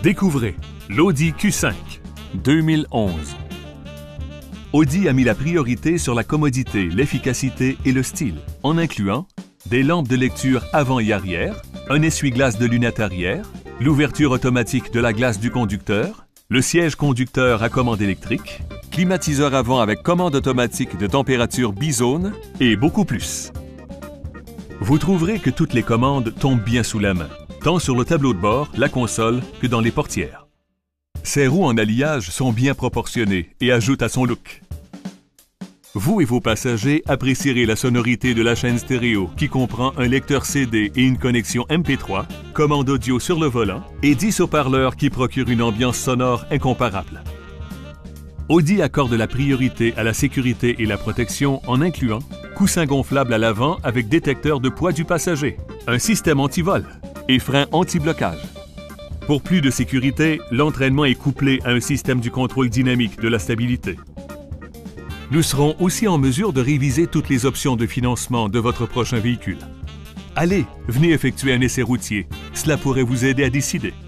Découvrez l'Audi Q5 2011. Audi a mis la priorité sur la commodité, l'efficacité et le style, en incluant des lampes de lecture avant et arrière, un essuie-glace de lunettes arrière, l'ouverture automatique de la glace du conducteur, le siège conducteur à commande électrique, climatiseur avant avec commande automatique de température bizone et beaucoup plus. Vous trouverez que toutes les commandes tombent bien sous la main, tant sur le tableau de bord, la console que dans les portières. Ses roues en alliage sont bien proportionnées et ajoutent à son look. Vous et vos passagers apprécierez la sonorité de la chaîne stéréo qui comprend un lecteur CD et une connexion MP3, commande audio sur le volant et 10 haut-parleurs qui procurent une ambiance sonore incomparable. Audi accorde la priorité à la sécurité et la protection en incluant coussin gonflable à l'avant avec détecteur de poids du passager, un système anti-vol et frein anti-blocage. Pour plus de sécurité, l'entraînement est couplé à un système du contrôle dynamique de la stabilité. Nous serons aussi en mesure de réviser toutes les options de financement de votre prochain véhicule. Allez, venez effectuer un essai routier. Cela pourrait vous aider à décider.